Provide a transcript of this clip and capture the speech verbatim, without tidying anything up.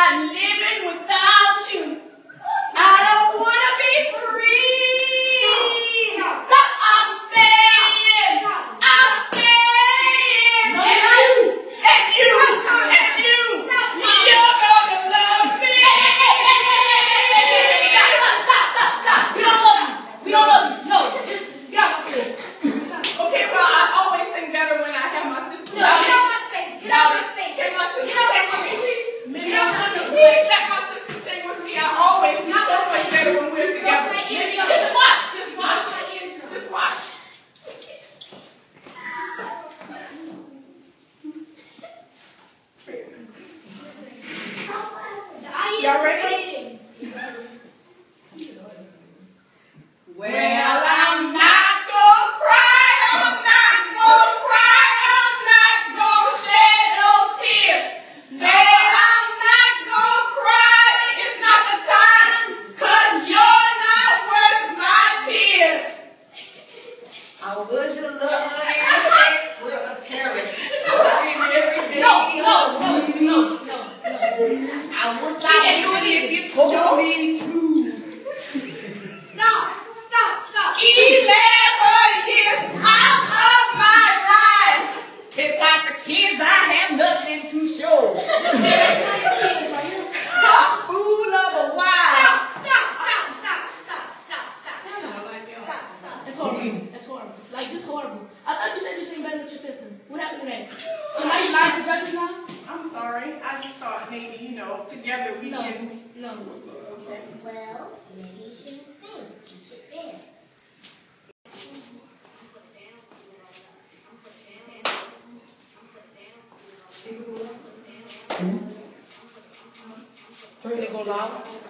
not living without you. I don't want to be free. Stop. I'm staying. I'm staying. No, and, you. and you. And you. You're going to love me. Stop, stop, stop, stop. We don't love you. We don't love you. No, just get out my face. Okay, well, I always sing better when I have my sister. No, get out my face. Get out my face. Can my sister Get out sing my with me, face. please? Maybe I'll sing with you. Please let my sister sing with me. I always do so much better when we're together. Maybe I'll Just sing. watch. Just watch. Just watch. Y'all ready? Well, I'm not gonna cry, I'm not gonna cry, I'm not gonna shed no tears. Man, I'm not gonna cry, it's not the time, cause you're not worth my tears. I would you love her with a carrot. Every day. No, no, no, no, no, no. I would stop doing it if you told me to. Stop, stop, stop. Eleven years out of my life. It's like the kids, I have nothing to show. Fool of a wife. Stop, stop, stop, stop, stop, stop, stop, stop. That's horrible. That's horrible. Like, just horrible. I thought you said you sang better with your sister. What happened to that? So now you lying to judges now? I'm sorry, I just thought maybe, you know, together we No, can. no. Okay. Well, maybe you shouldn't sing. You should dance. Turn it go loud.